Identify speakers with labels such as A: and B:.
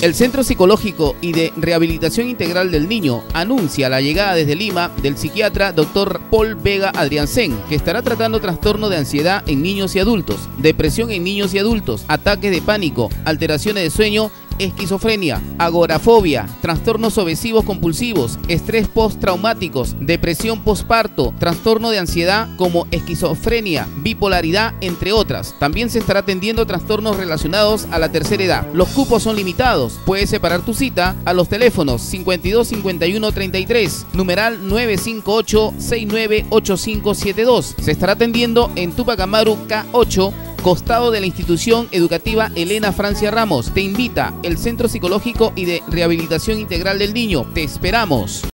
A: El Centro Psicológico y de Rehabilitación Integral del Niño anuncia la llegada desde Lima del psiquiatra Dr. Paul Vega Adriansen, que estará tratando trastorno de ansiedad en niños y adultos, depresión en niños y adultos, ataques de pánico, alteraciones de sueño, esquizofrenia, agorafobia, trastornos obsesivos compulsivos, estrés postraumáticos, depresión posparto, trastorno de ansiedad como esquizofrenia, bipolaridad, entre otras. También se estará atendiendo trastornos relacionados a la tercera edad. Los cupos son limitados. Puedes separar tu cita a los teléfonos 52 51 33, numeral 958 698572. Se estará atendiendo en Tupac Amaru K8, costado de la institución educativa Elena Francia Ramos. Te invita el Centro Psicológico y de Rehabilitación Integral del Niño. Te esperamos.